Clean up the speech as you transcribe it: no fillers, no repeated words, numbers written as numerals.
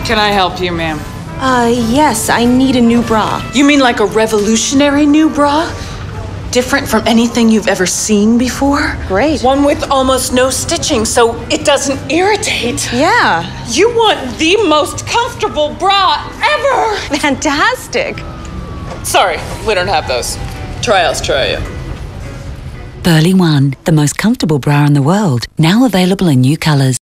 Can I help you, ma'am? Yes, I need a new bra. You mean like a revolutionary new bra? Different from anything you've ever seen before? Great. One with almost no stitching, so it doesn't irritate. Yeah. You want the most comfortable bra ever! Fantastic. Sorry, we don't have those. Try Australia. Berlei One, the most comfortable bra in the world, now available in new colours.